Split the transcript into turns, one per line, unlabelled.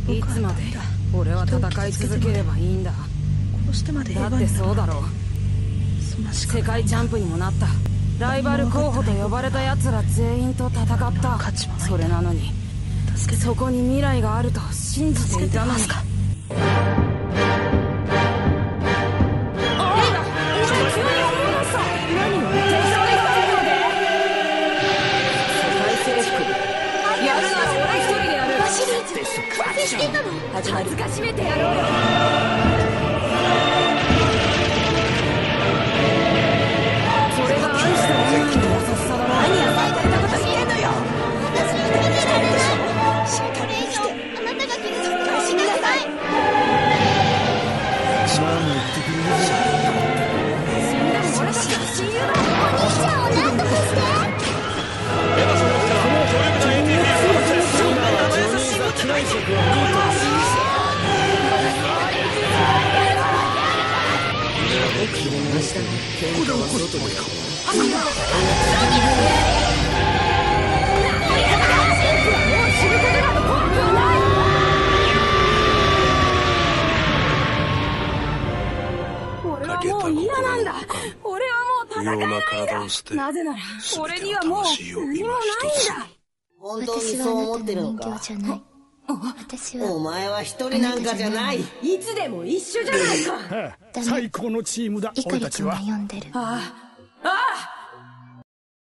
いつまで俺は戦い続ければいいんだ。だってそうだろう。世界チャンプにもなった。ライバル候補と呼ばれた奴ら全員と戦った。それなのにそこに未来があると信じていたのに。恥ずかしめてやろうよ。それが愛した女の優しさだろ。何やさいたりなこと言ってんのよ。私のために来たんでしょ。しっかり生きて、あなたが傷つくのを死なさい。
何言ってくれるじゃん。
死んだら俺たちは親友だ。お兄ちゃんを何とかして。俺はもう嫌なんだ。俺はもう戦えないんだ。なぜなら俺にはもう何もないんだ。
本当にそう思ってるのか。お前は一人なんかじゃない。
いつでも一緒じゃないか。
最高のチームだ俺たちは。
ああ。